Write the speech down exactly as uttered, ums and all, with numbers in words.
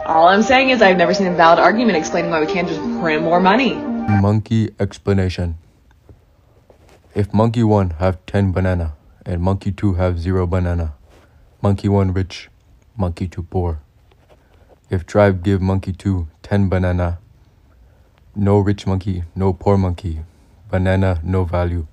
All I'm saying is I've never seen a valid argument explaining why we can't just print more money. Monkey explanation. If monkey one have ten banana and monkey two have zero banana, monkey one rich, monkey two poor. If tribe give monkey two ten banana, no rich monkey, no poor monkey, banana no value.